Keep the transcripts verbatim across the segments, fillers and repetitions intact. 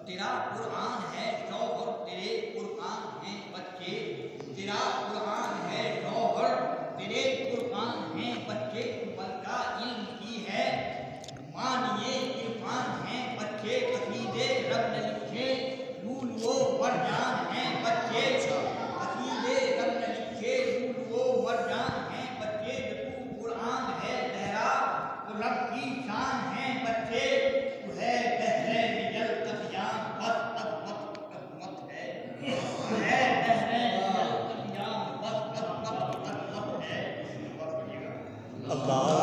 تیرا قرآن ہے جوہر تیرے قرآن ہیں بچے تیرا قرآن ہے جوہر تیرے قرآن ہیں بچے بل کا علم کی ہے مانیے عرفان ہیں بچے قصیدے رب نے لکھے نور و مرجان ہیں بچے قصیدے رب نے لکھے نور و مرجان ہیں بچے تو قرآن ہے لہرا تو رب کی شان ہیں بچے تو ہے بہرے نجل قدیان بس اب مت اب مت ہے تو ہے بہرے نجل قدیان بس اب مت اب مت ہے اللہ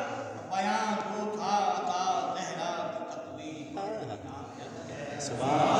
سبحان